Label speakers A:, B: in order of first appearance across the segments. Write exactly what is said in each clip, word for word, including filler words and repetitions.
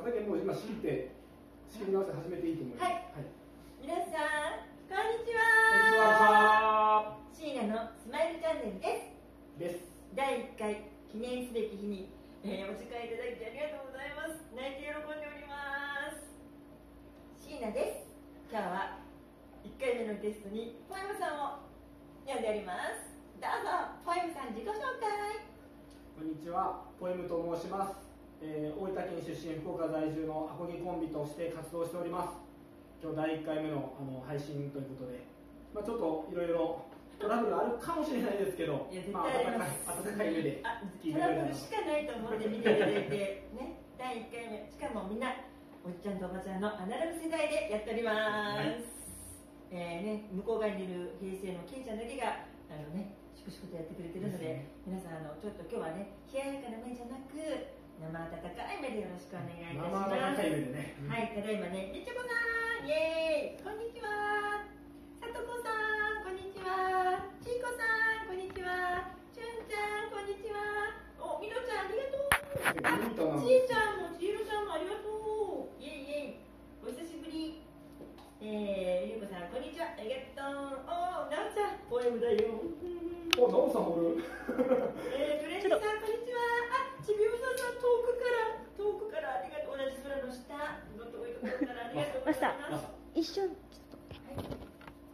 A: だけもう今知って仕切り直して始めていいと思います。
B: はい、はい、皆さんこんにち
A: は。
B: こんにちは。椎名のスマイルチャンネルです。です。だいいっかい記念すべき日に、えー、お時間いただきありがとうございます。泣いて喜んでおります。椎名です。今日はいっかいめのゲストにポエムさんを呼んでおります。どうぞポエムさん自己紹介。
A: こんにちは、ポエムと申します。えー、大分県出身、福岡在住のアコギコンビとして活動しております。今日だいいっかいめ の, あの配信ということで、まあ、ちょっといろいろトラブルがあるかもしれないですけど、まあ、温かい目で聞いてくれたら。
B: トラブルしかないと思って見ていただいて、ね、だいいっかいめ、しかもみんなおっちゃんとおばちゃんのアナログ世代でやっております。はい、えーね、向こう側にいる平成のケイちゃんだけがあの、ね、粛々とやってくれてるので、皆さんあのちょっと今日はね、冷ややかな目じゃなく生温かい目でよろしくお願いいたします。
A: 生温かい目でね、
B: はい、ただいまね、みちょこさん、イエーイ、こんにちは。さとこさん、こんにちは。ちいこさん、こんにちは。ちゅんちゃん、こんにちは。お、みのちゃん、ありがとう。あ、ちいちゃんもちいろちゃんもありがとう。イエイイエイ、お久しぶり。えー、ゆうこさん、こんにちは。ありがとう。おー、なおちゃん、ポエムだよ。
A: お、なおさんおる。
B: えー、トレンジさん、こんにちは。あ、ちびおさんさん、遠くから、遠くからありがとう。同じ空の下の遠いところからありがとうございます。
C: 一瞬、ちょっと。はい。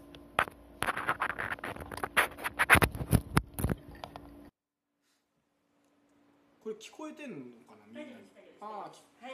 A: これ聞こえてんのかな、みんなに。
B: ああ、はい、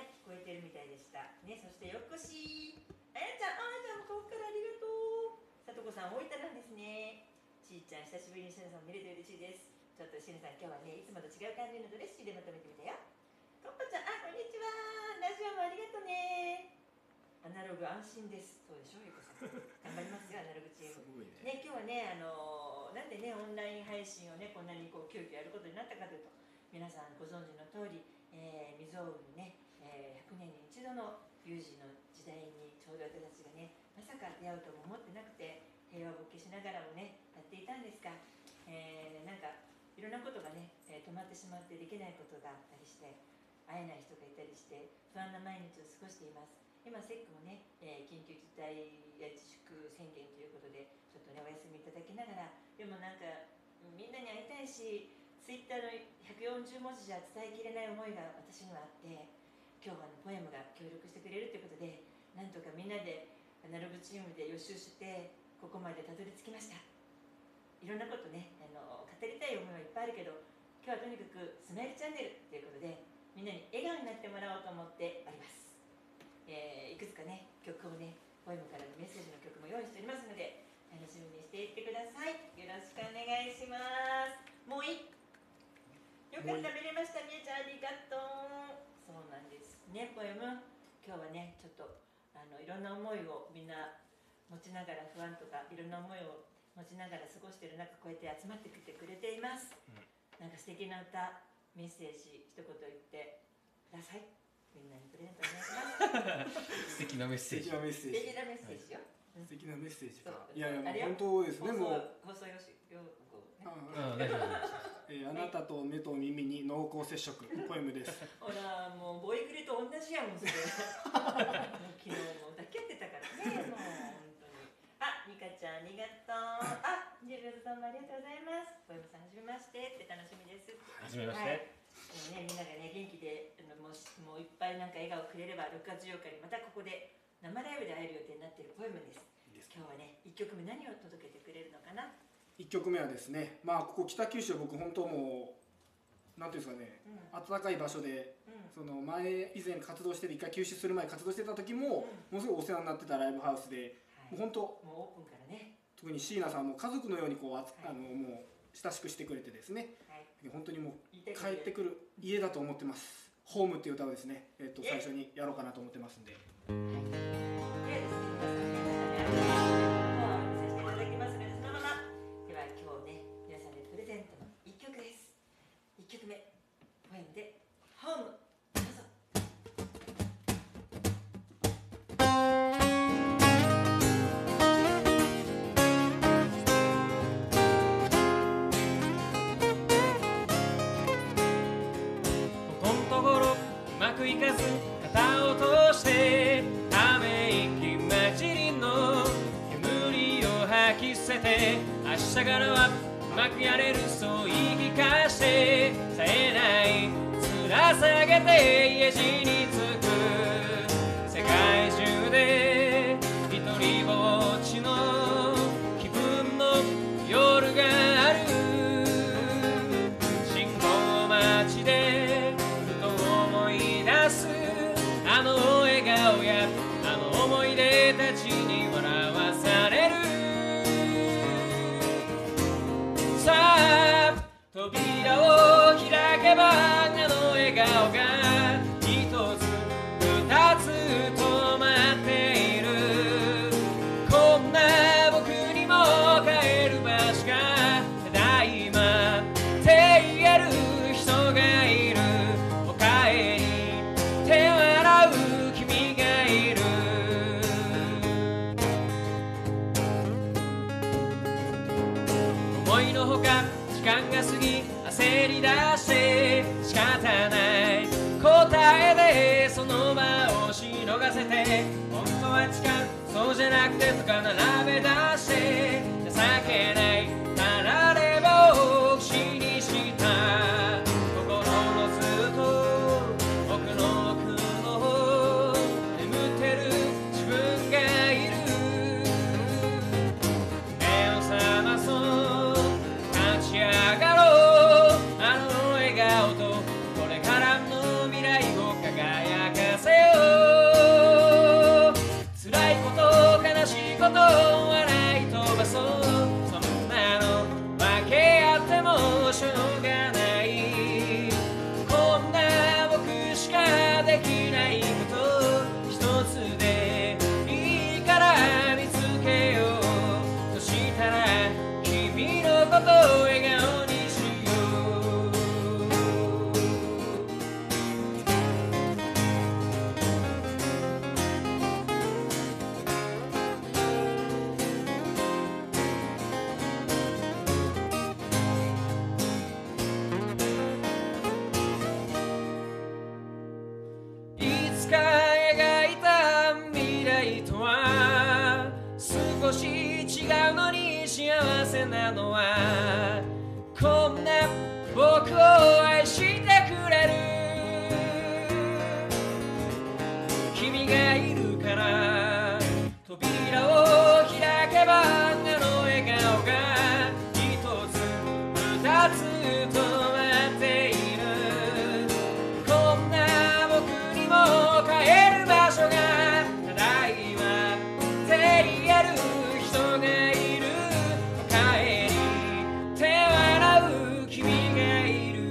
B: 聞こえてるみたいでした。ね、そしてよっこしー。あやちゃん、あやちゃんも遠くからありがとう。さとこさん、大分なんですね。ちーちゃん、久しぶりにしなさん見れて嬉しいです。ちょっとしなさん、今日はね、いつもと違う感じのドレッシーでまとめてみたよ。こっぱちゃん、あ、こんにちは。ラジオもありがとうね。アナログ安心です。そうでしょ、ゆうこさん。頑張りますよ、アナログチーム。すごいね。ね、今日はね、あのー、なんでね、オンライン配信をね、こんなにこう急遽やることになったかというと、皆さんご存知の通り、えー、未曾有にね、えー、ひゃくねんに一度の有事の時代にちょうど私たちがね、まさか出会うとも思ってなくて、平和ボケしながらもね、やっていたんですが、えー、なんかいろんなことがね、えー、止まってしまってできないことがあったりして、会えない人がいたりして不安な毎日を過ごしています。今セックもね、えー、緊急事態や自粛宣言ということでちょっとねお休みいただきながら、でもなんかみんなに会いたいし、ツイッターのひゃくよんじゅうもじじゃ伝えきれない思いが私にはあって、今日はのポエムが協力してくれるということで、なんとかみんなでアナログチームで予習してここまでたどり着きました。いろんなことね、あの語りたい思いはいっぱいあるけど、今日はとにかくスマイルチャンネルということでみんなに笑顔になってもらおうと思っております。えー、いくつかね曲をね、ポエムからのメッセージの曲も用意しておりますので、楽しみにしていってください。よろしくお願いします。もういいよかった、見れました。みえちゃんありがとう。そうなんですね、ポエム今日はね、ちょっとあのいろんな思いをみんな持ちながら、不安とかいろんな思いを持ちながら過ごしている中、こうやって集まってきてくれています。うん、なんか素敵な歌、メッセージ一言言ってください。みんなにプレゼントお願いします。
D: 素敵なメッセージ。
B: 素敵なメッセージ。素敵なメッセージよ。
A: 素敵なメッセージか。
B: い
A: やいや、本当ですね。もう
B: 放送よしよこうね。
D: ああ、大丈夫です。
A: えー、あなたと目と耳に濃厚接触ポエムです。
B: ほらもうボイクリと同じやもんそれ。昨日も抱き合ってたからね、もう本当に。あ、ミカちゃんありがとう。あ、ジルさんもありがとうございます。ポエムさんはじめましてって楽しみです。
D: はじめまして。はい、
B: ね、みんながね元気でもうもういっぱいなんか笑顔くれれば、ろくがつじゅうよっかにまたここで生ライブで会える予定になっているポエムです。今日はねいっきょくめ何を届けてくれるのかな。
A: いっきょくめはですね、まあここ北九州、僕本当もうなんていうんですかね、うん、暖かい場所で、うん、その前以前活動してて、一回休止する前活動してた時も、うん、ものすごいお世話になってたライブハウスで、はい、もう本当
B: もうオープンからね、
A: 特に椎名さんも家族のようにこう、はい、あのもう親しくしてくれてですね、はい、本当にもう帰ってくる家だと思ってます。ホームっていう歌をですね、えっと最初にやろうかなと思ってますんで。
B: いっきょくめポエムでホーム、どうぞ。
D: ここんところうまくいかず片
E: て明日からはうまくやれるそう言い聞かして冴えない面下げて家路に着く世界中で一人ぼっちの気分の夜がある信号待ちでふと思い出すあの笑顔やあの思い出たちに笑わされるさあ扉を開けばあの笑顔が一つ二つ止まっているこんな僕にも帰る場所がただいまって言える人がいるおかえり手を洗う君がいる思いのほか時間が過ぎ焦り出して仕方ない答えでその場をしのがせて本当は誓うそうじゃなくてとか並べ出して情けないたらればを口にした心のずっと奥の奥の方眠ってる自分がいる目を覚まそう立ち上がろうあの笑顔とこれからの未来を輝かせよう辛いこと悲しいこと笑い飛ばそうそんなの分け合ってもしょうがないこんな僕しかできないこと一つでいいから見つけようとしたら君のことを笑顔にしよういつか描いた未来とは少し違うのに幸せなのはこんな僕を愛してくれる君がいるから扉を開けばあの笑顔が一つ二つ止まっているこんな僕にも帰る場所がただいまって言える人がいるおかえり手を洗う君がいる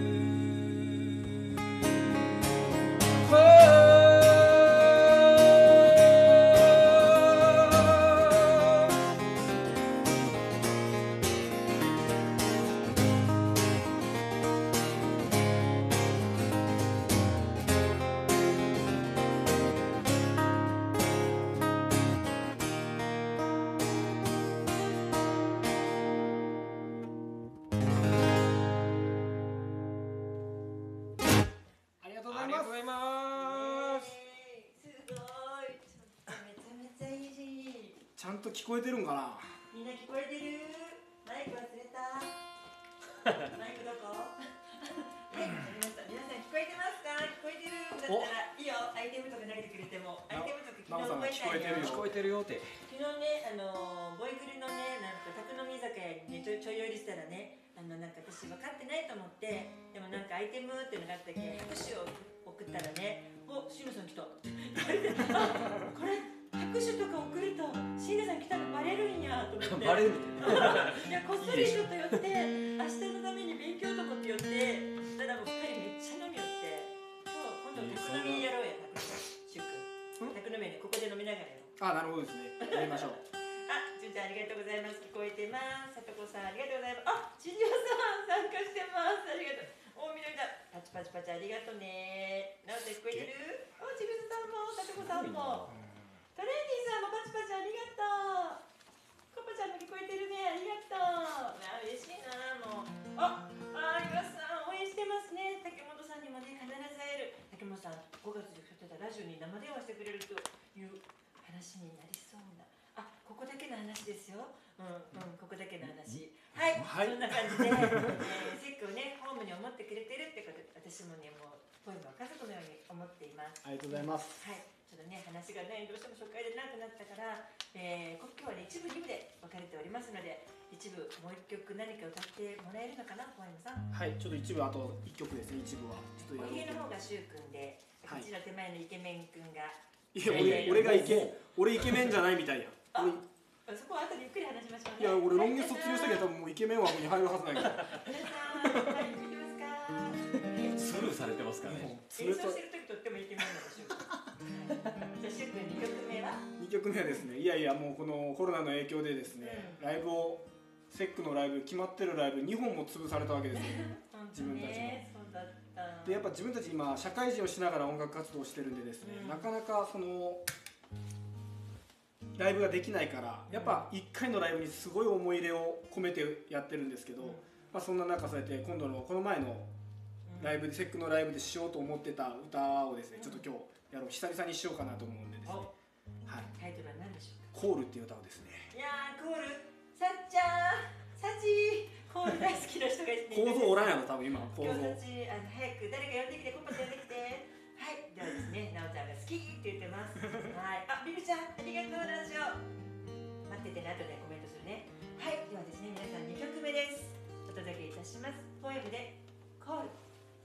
A: ありがとうござ
E: あ
A: います
E: りがとうございます
B: すごいちょっとめちゃめちゃいいし
A: ちゃんと聞こえてるんかな
B: みんな聞こえてるマイク忘れたマイクどこはい、わかりました。皆さん聞こえてますか聞こえてるんだったらいいよアイテムとか投げてくれてもアイテムとか昨日覚えたんよ
E: 聞こえてるよって
B: 昨日ね、あのー、ボイクルのね、なんか宅飲み居酒屋にね、ちょちょい寄りしたらねあの、なんか私分かってないと思ってでもなんかアイテムっていうのがあったっけ拍手を送ったらねお、シーナさん来たあこれ拍手とか送るとシーナさん来たのバレるんやと思って
E: バレる
B: いや、こっそりちょっと寄って明日のために勉強とかって寄ってそしたらもうふたりめっちゃ飲み寄って今度宅飲みやろうや宅飲みシュウ君宅飲みね、ここで飲みながらよ
A: あ、なるほどですね。やりましょう。
B: あ、じゅんちゃんありがとうございます。聞こえてます。さとこさんありがとうございます。あ、ちじおさん参加してます。ありがとう。お、みどりだ。パチパチパチありがとうね。なおちゃん聞こえてる？お、ちぐささんも、さとこさんも。トレーニーさんもパチパチありがとう。コパちゃんも聞こえてるね。ありがとう。あ、嬉しいなもう。あ、あ、岩さん応援してますね。竹本さんにもね必ず会える。竹本さんごがつでやってたラジオに生電話してくれるという話になりそうな。あ、こここだけの話ですよ。うんうん、ここだけの話。はい、
A: はい
B: そんな感じで、えー、セックをね、ホームに思ってくれてるってことで、私もね、もうポエムは家族のように思っています。
A: ありがとうございます。
B: はい、ちょっとね、話がね、どうしても初回で長くなったから、えー、今日はね、一部二部で分かれておりますので、一部もう一曲何か歌ってもらえるのかな、ポエムさん。
A: はい、ちょっと一部あと一曲ですね。一部はちょっと
B: お
A: やろう
B: 家の方がシュウ君で、こっちの手前のイケメン君が。
A: いや、俺、俺がイケ、俺イケメンじゃないみたいや。
B: あ、そこは後でゆっくり話しましょうね。
A: いや、俺ロン毛卒業したけど、多分もうイケメン枠に入るはずないから。
B: 皆さん、はい、見てますか。
D: スルーされてますからね。
B: 演奏してる時とってもイケメンなんですよ。じゃあシュウ君にきょくめは？
A: にきょくめはですね、いやいやもうこのコロナの影響でですね、ライブをセックのライブ決まってるライブにほんも潰されたわけですよ。自分たちも。
B: そうだった。
A: でやっぱ自分たち今社会人をしながら音楽活動してるんでですね、
B: うん、
A: なかなかそのライブができないから、やっぱいっかいのライブにすごい思い入れを込めてやってるんですけど、うん、まあそんな中そうやって今度のこの前のライブでセックのライブでしようと思ってた歌をですね、ちょっと今日やろう久々にしようかなと思うんでですね、はい、
B: タイトルは何でしょうか？
A: コールっていう歌をですね。
B: いやー、コール、さっちゃん、さちー、コール大好きな人がいて、
A: 構造おらんやろ多分今。構造。
B: 今日さち、あの早く誰か呼んできて、コンパ呼んできて。はい、ではですね、なおちゃんが好きって言ってます。はい、あ、ビビちゃん、ありがとうラジオ。待っててね、後でコメントするね。はい、ではですね、皆さんにきょくめです。お届けいたします。ポエムでコール。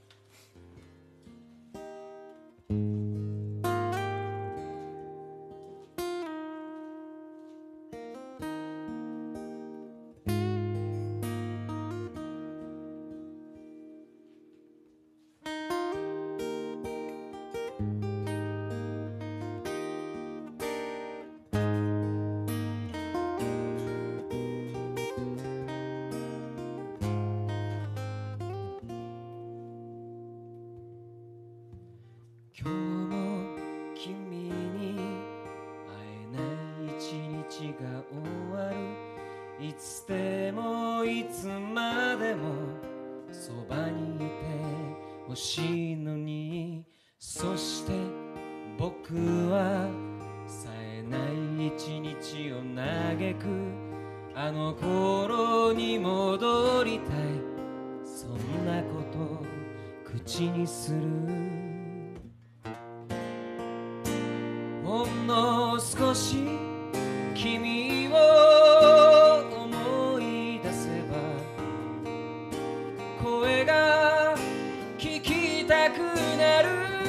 E: 今日も君に会えない一日が終わる。いつでもいつまでもそばにいてほしいのに、そして僕は冴えない一日を嘆く。あの頃に戻りたい、そんなこと口にする。ほんの少し君を思い出せば声が聞きたくなる。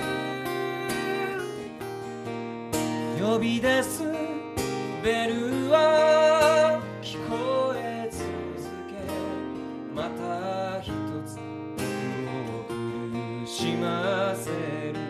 E: 呼び出すベルは聞こえ続け、また一つ僕を苦しませる。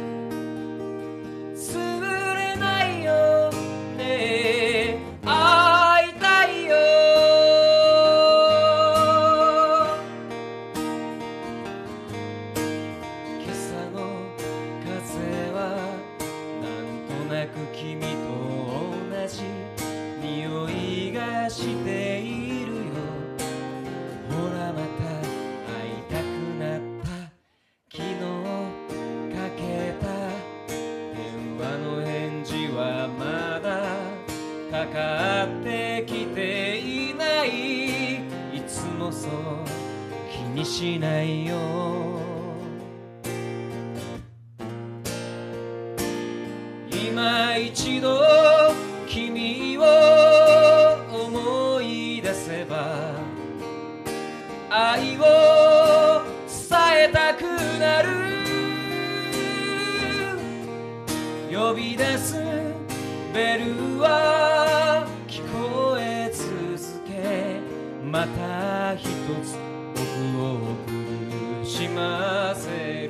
E: しているよ。ほらまた会いたくなった。昨日かけた電話の返事はまだかかってきていない。いつもそう気にしないよ。今一度君を思い出せば愛を伝えたくなる。呼び出すベルは聞こえ続け、また一つ僕を苦しませる。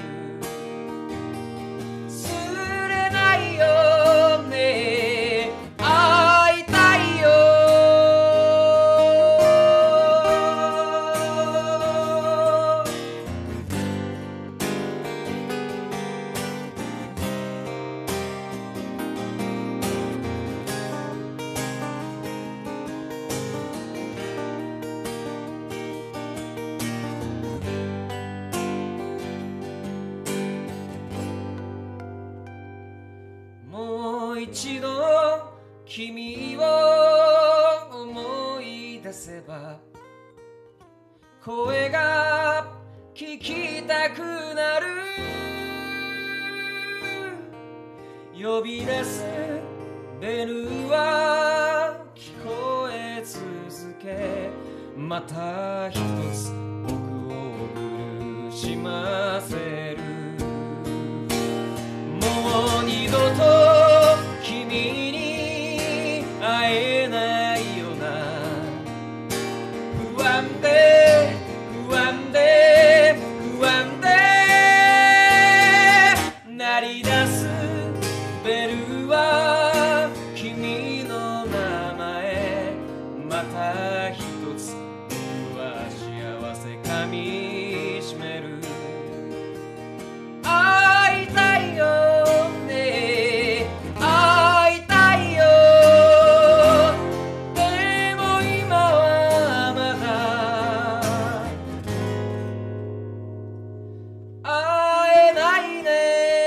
E: 忘れないよね、会いたいよ。もう一度君を思い出せば声が聞きたくなる呼び出すベルは聞こえ続けまた一つ僕を苦しませるもう二度と君に会えないような不安で不安で不安で鳴り出すベルは君の名前また一つ僕は幸せかみしめる会いたいよね会いたいよでも今はまだ会えないね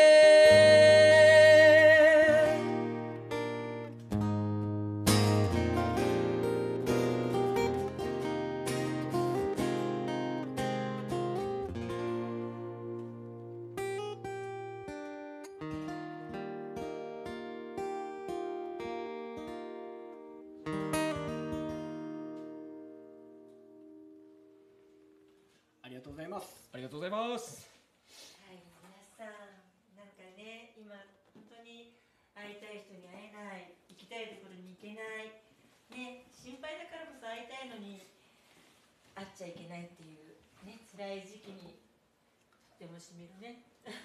A: ありがとうございます。
E: ありがとうございます
B: はい、皆さん、なんかね、今、本当に会いたい人に会えない、行きたいところに行けない、ね、心配だからこそ会いたいのに、会っちゃいけないっていう、ね、辛い時期に、とてもしみるね。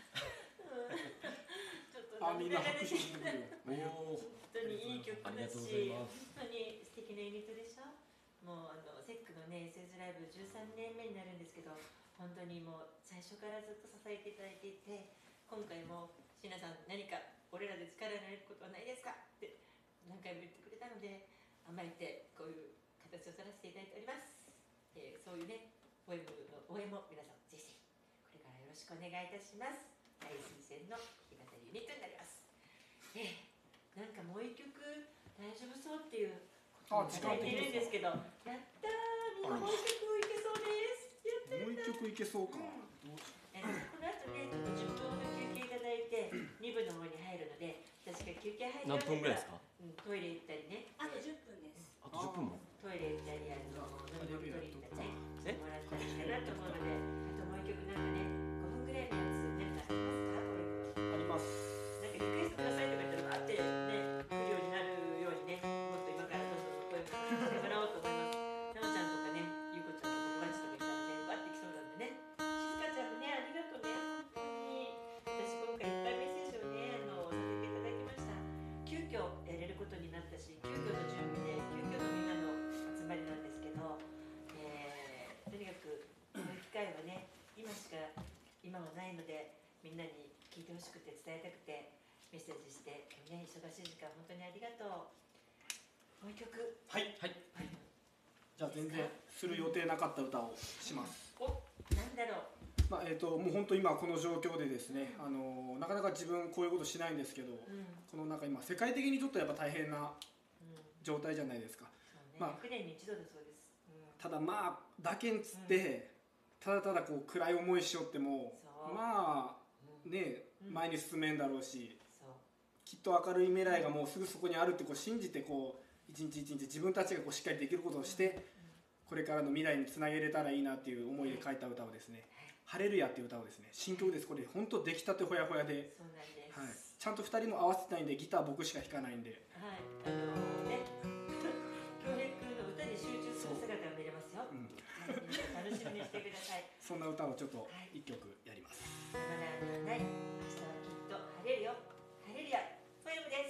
B: ちょっと
A: あ、みんな
B: 涙が
A: 拍手してくれる。
E: お
B: 本当にいい曲だ
E: ありがとうござ
B: し、
E: います
B: 本当に素敵なユニットでしょ。もうあのセックのね、エスエスライブじゅうさんねんめになるんですけど、本当にもう最初からずっと支えていただいていて、今回も椎名さん何か俺らで力になれることはないですかって何回も言ってくれたので、甘えてこういう形を取らせていただいております。えー、そういうね、ポエムの応援も皆さんぜひぜひこれからよろしくお願いいたします。大推薦の弾き語りユニットになります。えー、なんかもう一曲大丈夫そうっていう
A: あ、
B: いただいているんですけど、やったー、みんなもう一曲いけそうです。やったやった。
A: もう一曲いけそうか。
B: えーこの後ね、ちょっとじゅっぷんほど休憩いただいて、に部の方に入るので、私が休憩入り
D: 何分ぐらいですか？
B: うん、トイレ行ったりね、
C: あとじゅっぷんです。
D: あとじゅっぷんも。
B: トイレ行ったり、あの、飲み物取りに行ったりね、してもらったりかなと思うので、あともう一曲なんかね、ごふんぐらいのやつ、何かありますか？これ
A: あります。
B: なんかリクエストくださいとか言ったらあってね、来るようになるようにね、もっと今からどんどん声をかけてもらおうと思います。なおちゃんとかね、ゆうこちゃんとか友達とかいたらね、バッてきそうなんでね。しずかちゃんもね、ありがとうね、本当に。私今回いっぱいメッセージをね、あの、させていただきました。急遽やれることになったし、急遽の準備で、急遽のみんなの集まりなんですけど、えー、とにかくこの機会はね、今しか今はないので、みんなに聞いてほしくて伝えたくてメッセージして、ね、忙しい時間本当にありがとう。もう一曲。
A: はい。
E: はい
A: じゃあ全然する予定なかった歌をします。
B: お、なんだろう。
A: まあえっ、ともう本当今この状況でですね、あのなかなか自分こういうことしないんですけど、
B: うん、
A: このなんか今世界的にちょっとやっぱ大変な
B: うん、
A: 状態じゃないですか。
B: そうね、
A: まあ
B: ひゃくねんに一度だそうです。うん、
A: ただまあだけんつって、ただただこう暗い思いしよっても、
B: そう
A: まあ
B: うん、
A: ね
B: うん
A: 前に進めんだろうし、
B: そう、
A: きっと明るい未来がもうすぐそこにあるってこう信じてこう一日一日自分たちがこうしっかりできることをしてこれからの未来につなげれたらいいなっていう思いで書いた歌をですね「ハレルヤ」っていう歌をですね新曲です。これ本当出来たてほやほやで、
B: そうなんです。
A: はい、ちゃんとふたりも合わせてないんでギター僕しか弾かないんで、
B: はい、あのね、京平君の歌に集中する姿が見れますよ。
A: うん、
B: はい、皆さん楽しみにしてください。
A: そんな歌をちょっと一曲やります。
B: まだない、明日はきっと晴れるよ。晴れるや、ポエムです。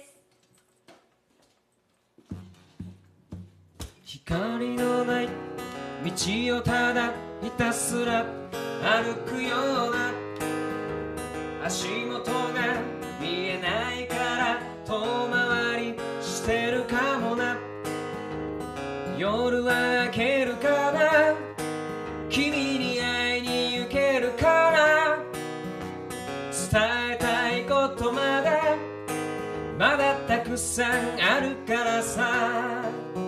E: 光のない道をただひたすら歩くような足元が見えないから遠回りしてるかもな夜は明けるかな君に会いに行けるかな伝えたいことまだまだたくさんあるからさ。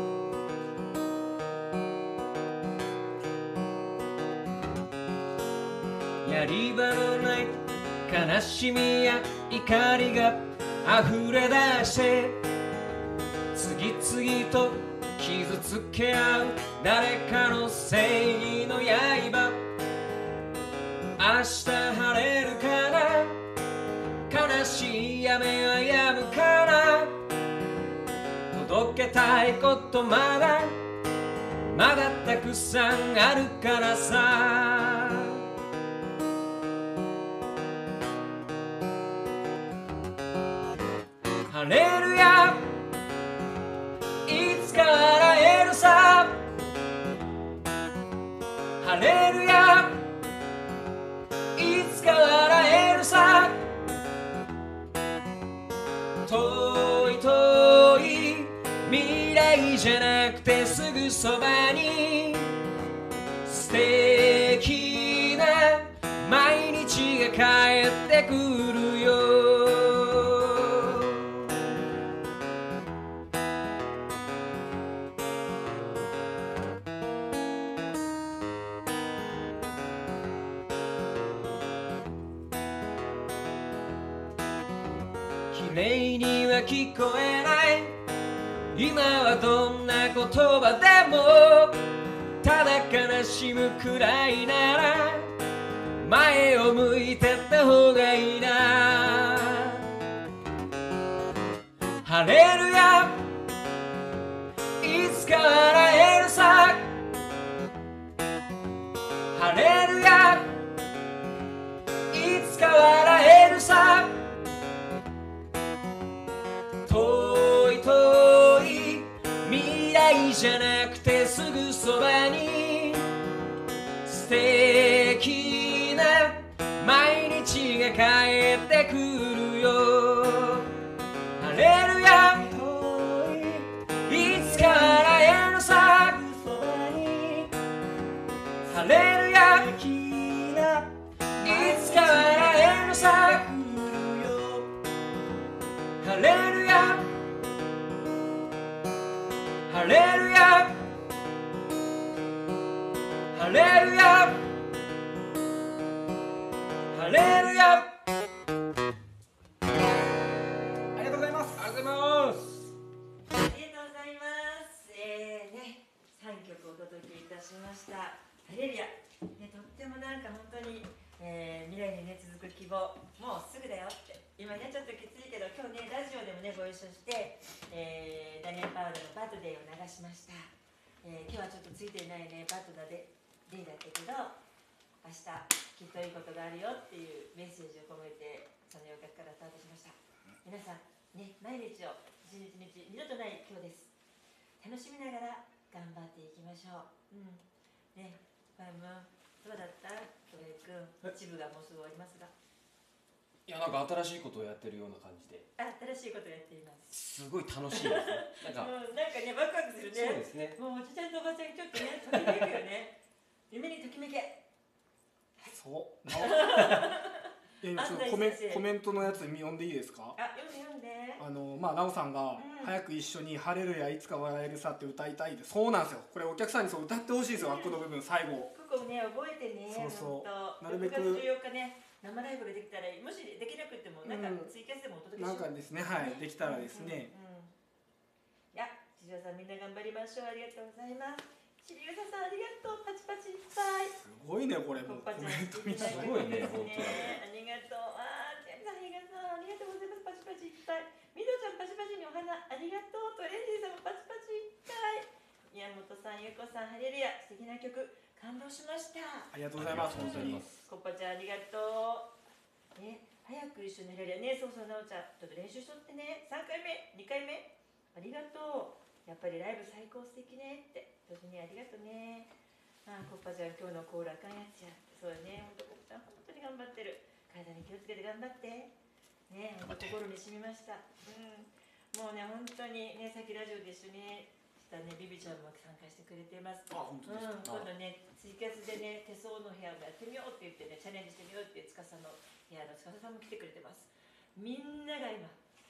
E: やり場のない悲しみや怒りが溢れ出して次々と傷つけ合う誰かの正義の刃。明日晴れるかな、悲しい雨は止むかな。届けたいことまだまだたくさんあるからさ。ハレルヤ、いつか笑えるさ。ハレルヤ、いつか笑えるさ。遠い遠い未来じゃなくてすぐそばに素敵な毎日が帰ってくるよ。綺麗には聞こえない今はどんな言葉でも、ただ悲しむくらいなら前を向いてった方がいいな。ハレルヤ、いつか笑えるさ。ハレルヤ、いつか笑えるさ。遠い遠い未来じゃなくてすぐそばに素敵な毎日が帰ってくるよ。ハレルヤ、いつか笑えるさ。ハレルヤ、いつか笑えるさ。ハレルヤ、ハレルヤ、ハレルヤ、ハレルヤ。
A: ありがとうございます。
E: ありがとうございます。
B: ありがとうございます。えーね、さんきょくお届けいたしました。ハレルヤ、ね、とってもなんか本当に、えー、未来にね続く希望、もうすぐだよって。今ねちょっときついけど、今日ねラジオでもねご一緒して、えー、ダニエル・パウダのバートデーを流しました。えー、今日はちょっとついていないねバートダーでデーだったけど、明日きっといいことがあるよっていうメッセージを込めてその洋楽からスタートしました。皆さんね、毎日を一日一日二度とない今日です。楽しみながら頑張っていきましょう。うんね、パイムどうだったトレイ君。一部がもうすぐ終わりますが、
D: いや、なんか新しいことをやってるような感じで、
B: あ、新しいことをやっています。
D: すごい楽しいですね。なんか、
B: うん、なんかねワクワクするね。
D: そうですね。
B: もうおじちゃんとおばちゃんちょっとねときめくよね。夢にときめけ。
A: そう。え、ちょっとコメコメントのやつ読んでいいですか？
B: あ、読んで読んで。
A: あのまあなおさんが、
B: うん
A: 早く一緒にハレルヤいつか笑えるさって歌いたいで、そうなんですよ。これお客さんにそう歌ってほしいんですよ。あっこの部分最後。
B: ここね覚えてね。
A: そうそう
B: ほんと
A: なるべく
B: ろくがつじゅうよっかね生ライブができたら、もしできなくてもなんか
A: うん
B: ツイキャスでもお届けしよう。
A: なんかですね、はい、できたらですね。
B: うんうんうん、いや、千々さんみんな頑張りましょう。ありがとうございます。しりゆささんありがとう。パチパチいっぱい。
A: すごいねこれもうコ
B: コッパちゃん
A: メントみんな
D: すごいね
B: 素敵な曲ですね。ありがとう。あー、ジェンさんありがとう。ありがとうございます。パチパチいっぱい。みどちゃんパチパチにお花ありがとう。トレンディさんもパチパチいっぱい。宮本さん、ゆうこさん、ハレルヤ、素敵な曲感動しました。
A: ありがとうございます本当に。
B: コッパちゃんありがとう。ね、早く一緒にやれるね。そうそう、なおちゃん、ちょっと練習しとってね。さんかいめ、にかいめ、ありがとう。やっぱりライブ最高素敵ねって。同時にありがとうね。あ、コッパちゃん、今日のコーラあかんやつや。そうよね、ほんとコッパちゃん、本当に頑張ってる。体に気をつけて頑張って。ね、ほんと心に染みました。うん。もうね、本当にね、さっきラジオで一緒にしたね、ビビちゃんも参加してくれてます。
A: あ、本当ですか。
B: うん、今度ね、ツイキャスでね、手相の部屋をやってみようって言ってね、チャレンジしてみようって司の部屋の司さんも来てくれてます。みんなが今、心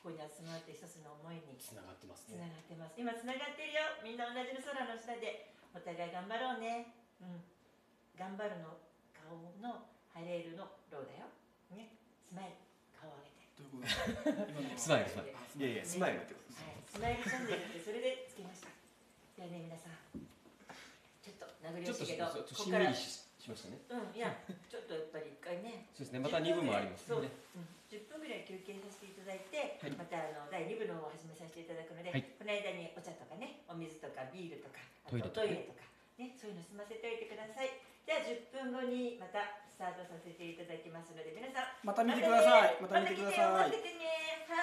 B: こに集まって一つの思いに
D: つながってます
B: つな
D: ね。
B: がってます。今つながってるよ。みんな同じ空の下でお互い頑張ろうね。うん。頑張るの顔の晴れるのローだよ。ね。スマイル顔を上げて。
A: ということで今のは
D: スマイルスマイル。
F: いやいや、スマイルってことです。
B: はい。スマイルチャンネルってそれでつけました。ではね皆さん、ちょっと殴り
D: ちょっとし
B: 惜しいけど、
D: ちょっと
B: ここから
D: しんみりししましたね。
B: うんいやちょっとやっぱり一回ね。
D: そうですね。またにぶんもあります
B: そう、
D: ね。
B: うん、じゅっぷんぐらい休憩させていただいて、
D: はい
B: またあのだいにぶの方を始めさせていただくので、
D: はい
B: この間にお茶とかね、お水とかビールとか、あと
D: トイレとかね
B: トイレとかね、そういうの済ませておいてください。ではじゅっぷんごにまたスタートさせていただきますので、皆さん
A: また見てください。ま
B: ま
A: た見てください。
B: 待っててね。